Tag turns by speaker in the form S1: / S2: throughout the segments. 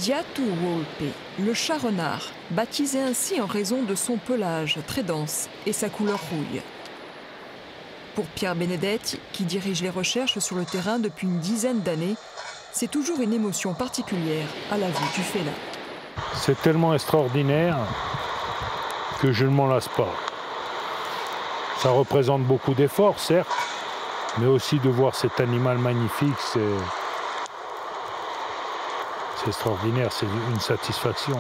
S1: Udiatu Volpe, le chat-renard, baptisé ainsi en raison de son pelage très dense et sa couleur rouille. Pour Pierre Benedetti, qui dirige les recherches sur le terrain depuis une dizaine d'années, c'est toujours une émotion particulière à la vue du félin.
S2: C'est tellement extraordinaire que je ne m'en lasse pas. Ça représente beaucoup d'efforts, certes, mais aussi de voir cet animal magnifique, c'est extraordinaire, c'est une satisfaction.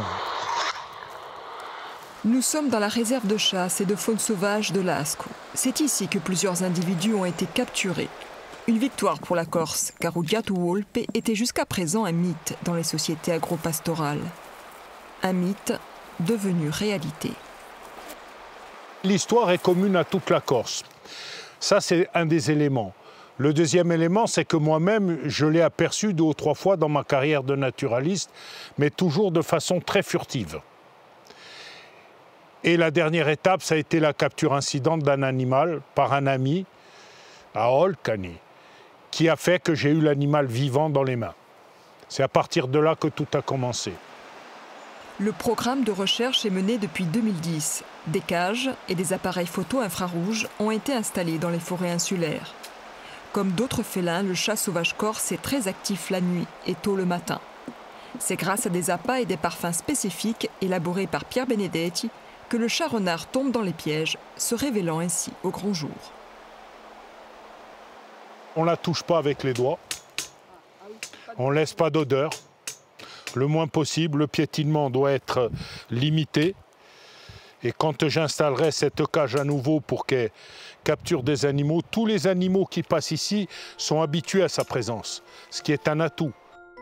S1: Nous sommes dans la réserve de chasse et de faune sauvage de Lascaux. C'est ici que plusieurs individus ont été capturés. Une victoire pour la Corse, car Udiatu Volpe était jusqu'à présent un mythe dans les sociétés agropastorales. Un mythe devenu réalité.
S2: L'histoire est commune à toute la Corse. Ça, c'est un des éléments. Le deuxième élément, c'est que moi-même, je l'ai aperçu 2 ou 3 fois dans ma carrière de naturaliste, mais toujours de façon très furtive. Et la dernière étape, ça a été la capture incidente d'un animal par un ami à Olcani, qui a fait que j'ai eu l'animal vivant dans les mains. C'est à partir de là que tout a commencé.
S1: Le programme de recherche est mené depuis 2010. Des cages et des appareils photo infrarouges ont été installés dans les forêts insulaires. Comme d'autres félins, le chat sauvage corse est très actif la nuit et tôt le matin. C'est grâce à des appâts et des parfums spécifiques élaborés par Pierre Benedetti que le chat-renard tombe dans les pièges, se révélant ainsi au grand jour.
S2: On ne la touche pas avec les doigts, on ne laisse pas d'odeur, le moins possible, le piétinement doit être limité. Et quand j'installerai cette cage à nouveau pour qu'elle capture des animaux, tous les animaux qui passent ici sont habitués à sa présence, ce qui est un atout.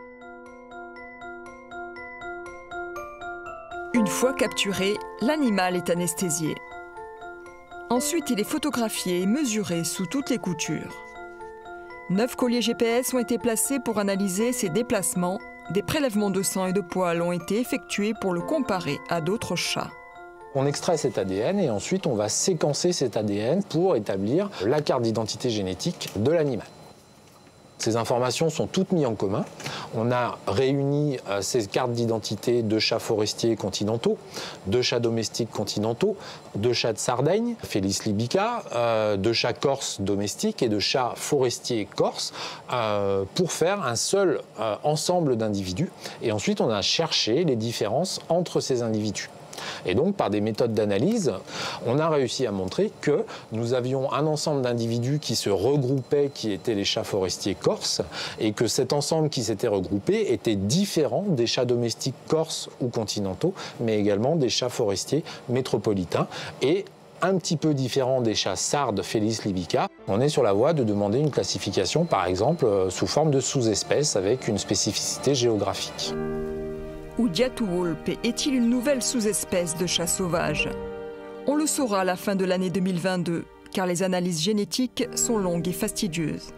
S1: Une fois capturé, l'animal est anesthésié. Ensuite, il est photographié et mesuré sous toutes les coutures. 9 colliers GPS ont été placés pour analyser ses déplacements. Des prélèvements de sang et de poils ont été effectués pour le comparer à d'autres chats.
S3: On extrait cet ADN et ensuite on va séquencer cet ADN pour établir la carte d'identité génétique de l'animal. Ces informations sont toutes mises en commun. On a réuni ces cartes d'identité de chats forestiers continentaux, de chats domestiques continentaux, de chats de Sardaigne, Felis libica, de chats corses domestiques et de chats forestiers corses pour faire un seul ensemble d'individus. Et ensuite, on a cherché les différences entre ces individus. Et donc, par des méthodes d'analyse, on a réussi à montrer que nous avions un ensemble d'individus qui se regroupaient, qui étaient les chats forestiers corses, et que cet ensemble qui s'était regroupé était différent des chats domestiques corses ou continentaux, mais également des chats forestiers métropolitains, et un petit peu différent des chats sardes Felis libica. On est sur la voie de demander une classification, par exemple, sous forme de sous-espèce, avec une spécificité géographique.
S1: Udiatu Volpe est-il une nouvelle sous-espèce de chat sauvage? On le saura à la fin de l'année 2022, car les analyses génétiques sont longues et fastidieuses.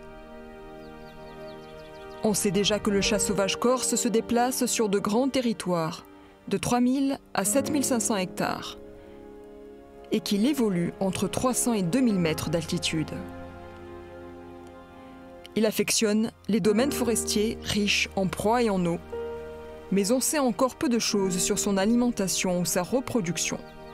S1: On sait déjà que le chat sauvage corse se déplace sur de grands territoires, de 3000 à 7500 hectares, et qu'il évolue entre 300 et 2000 mètres d'altitude. Il affectionne les domaines forestiers riches en proie et en eau, mais on sait encore peu de choses sur son alimentation ou sa reproduction.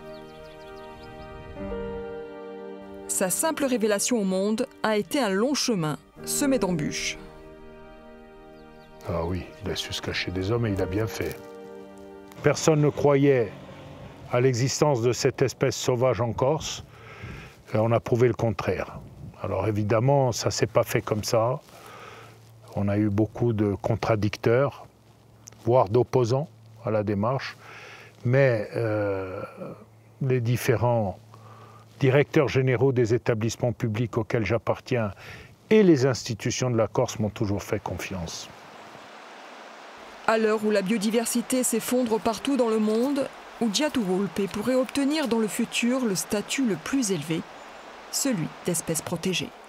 S1: Sa simple révélation au monde a été un long chemin, semé d'embûches.
S2: Ah oui, il a su se cacher des hommes et il a bien fait. Personne ne croyait à l'existence de cette espèce sauvage en Corse, et on a prouvé le contraire. Alors évidemment, ça ne s'est pas fait comme ça. On a eu beaucoup de contradicteurs, voire d'opposants à la démarche, mais les différents directeurs généraux des établissements publics auxquels j'appartiens et les institutions de la Corse m'ont toujours fait confiance.
S1: À l'heure où la biodiversité s'effondre partout dans le monde, Udiatu Volpe pourrait obtenir dans le futur le statut le plus élevé, celui d'espèce protégée.